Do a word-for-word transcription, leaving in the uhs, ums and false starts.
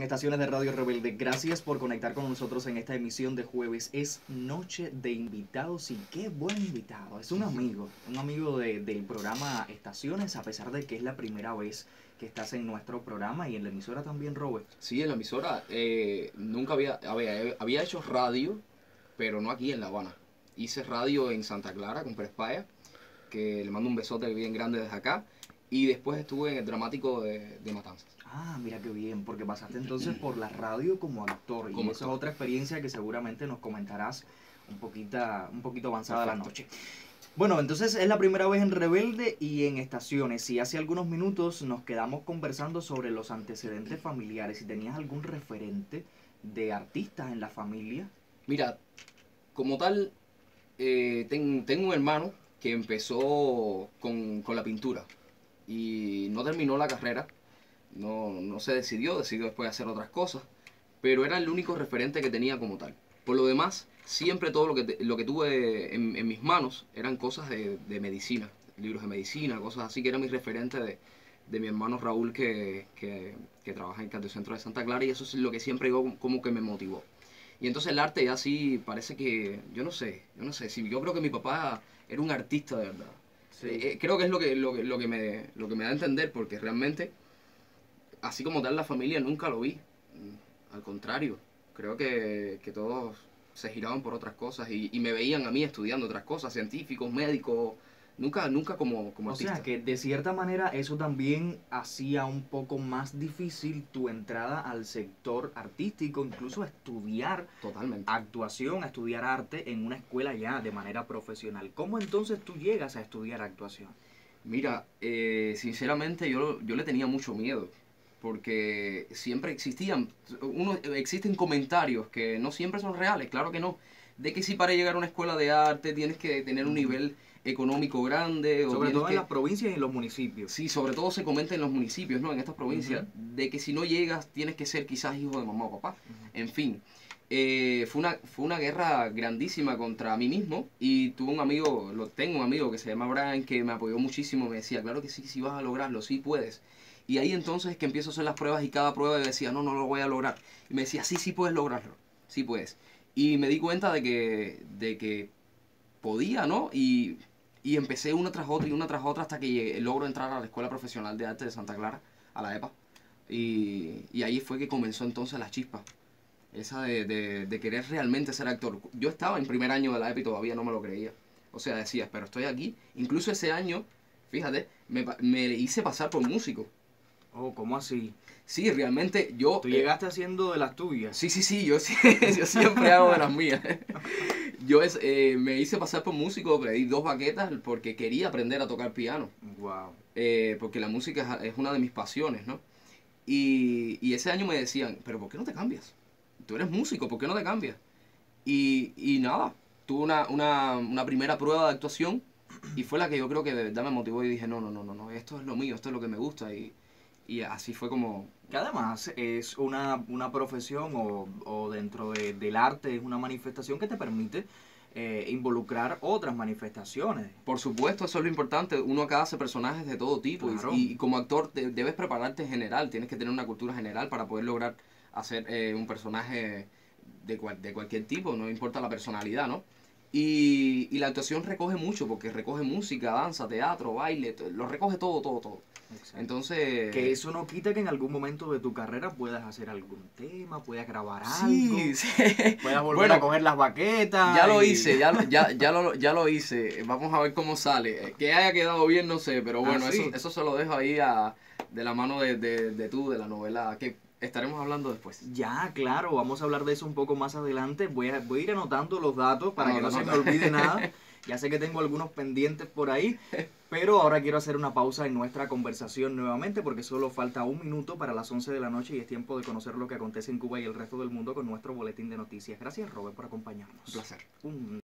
estaciones de Radio Rebelde. Gracias por conectar con nosotros en esta emisión de jueves. Es noche de invitados y qué buen invitado. Es un amigo, un amigo de, del programa Estaciones, a pesar de que es la primera vez que estás en nuestro programa y en la emisora también, Robert. Sí, en la emisora eh, nunca había, había, había hecho radio, pero no aquí en La Habana. Hice radio en Santa Clara con Pérez Paya, que le mando un besote bien grande desde acá. Y después estuve en el dramático de, de Matanzas. Ah, mira qué bien, porque pasaste entonces por la radio como actor. Como y esa actor. es otra experiencia que seguramente nos comentarás un, poquita, un poquito avanzada Perfecto. la noche. Bueno, entonces es la primera vez en Rebelde y en Estaciones. Y hace algunos minutos nos quedamos conversando sobre los antecedentes familiares. Si tenías algún referente de artistas en la familia. Mira, como tal, eh, ten- tengo un hermano que empezó con, con la pintura y no terminó la carrera, no, no se decidió, decidió después hacer otras cosas, pero era el único referente que tenía como tal. Por lo demás, siempre todo lo que, te- lo que tuve en, en mis manos eran cosas de, de medicina, libros de medicina, cosas así, que era mi referente de, de mi hermano Raúl que, que, que trabaja en el Centro de Santa Clara, y eso es lo que siempre yo como que me motivó. Y entonces el arte ya sí parece que, yo no sé, yo no sé, si yo creo que mi papá era un artista de verdad. Sí. Eh, eh, creo que es lo que, lo, que, lo, que me, lo que me da a entender, porque realmente, así como tal, la familia nunca lo vi. Al contrario, creo que, que todos se giraban por otras cosas y, y me veían a mí estudiando otras cosas, científicos, médicos, nunca, nunca como, como O artista. sea que de cierta manera eso también hacía un poco más difícil tu entrada al sector artístico, incluso a estudiar Totalmente. actuación, a estudiar arte en una escuela ya de manera profesional. ¿Cómo entonces tú llegas a estudiar actuación? Mira, eh, sinceramente yo, yo le tenía mucho miedo, porque siempre existían, uno, existen comentarios que no siempre son reales, claro que no, de que si para llegar a una escuela de arte tienes que tener un Ujú. nivel económico grande, o Sobre tienes todo que... en las provincias y en los municipios. Sí, sobre todo se comenta en los municipios, ¿no? En estas provincias, Ujú. de que si no llegas tienes que ser quizás hijo de mamá o papá. Ujú. En fin, eh, fue, una, fue una guerra grandísima contra mí mismo, y tuve un amigo, lo tengo un amigo que se llama Brian, que me apoyó muchísimo, me decía, claro que sí, sí vas a lograrlo, sí puedes. Y ahí entonces es que empiezo a hacer las pruebas, y cada prueba yo decía, no, no lo voy a lograr. Y me decía, sí, sí puedes lograrlo, sí puedes. Y me di cuenta de que, de que podía, ¿no? Y, y empecé una tras otra y una tras otra hasta que llegué- logro entrar a la Escuela Profesional de Arte de Santa Clara, a la EPA. Y, y ahí fue que comenzó entonces la chispa, esa de, de, de querer realmente ser actor. Yo estaba en primer año de la EPA y todavía no me lo creía. O sea, decía, pero estoy aquí. Incluso ese año, fíjate, me, pa- me hice pasar por músico. Oh, ¿cómo así? Sí, realmente yo... Tú eh, llegaste haciendo de las tuyas. Sí, sí, sí, yo, sí, yo siempre hago de las mías. Yo es, eh, me hice pasar por músico, pedí dos baquetas porque quería aprender a tocar piano, Wow. eh, porque la música es, es una de mis pasiones, ¿no? Y, y ese año me decían, pero ¿por qué no te cambias? Tú eres músico, ¿por qué no te cambias? Y, y nada, tuve una, una, una primera prueba de actuación y fue la que yo creo que de verdad me motivó y dije, no, no, no, no, no, esto es lo mío, esto es lo que me gusta, y, y así fue como... Que además es una, una profesión o, o dentro de- del arte es una manifestación que te permite eh, involucrar otras manifestaciones. Por supuesto, eso es lo importante. Uno acá hace personajes de todo tipo, y- Claro. y, y como actor te- debes prepararte en general, tienes que tener una cultura general para poder lograr hacer eh, un personaje de, cual- de cualquier tipo, no importa la personalidad, ¿no? Y, y la actuación recoge mucho, porque recoge música, danza, teatro, baile, t- lo recoge todo, todo, todo. Exacto. Entonces... Que eso no quita que en algún momento de tu carrera puedas hacer algún tema, puedas grabar Sí, algo, sí. puedas volver Bueno, a coger las baquetas. ya lo y- hice, ya, lo- ya, ya, lo, ya lo hice. Vamos a ver cómo sale. Que haya quedado bien, no sé, pero bueno, ¿Ah, sí? eso, eso se lo dejo ahí a, de la mano de, de, de tú, de la novela, que estaremos hablando después. Ya, claro, vamos a hablar de eso un poco más adelante. Voy a, voy a ir anotando los datos para que no Anota, se me anota. olvide nada. Ya sé que tengo algunos pendientes por ahí, pero ahora quiero hacer una pausa en nuestra conversación nuevamente porque solo falta un minuto para las once de la noche y es tiempo de conocer lo que acontece en Cuba y el resto del mundo con nuestro boletín de noticias. Gracias, Robert, por acompañarnos. Un placer. Un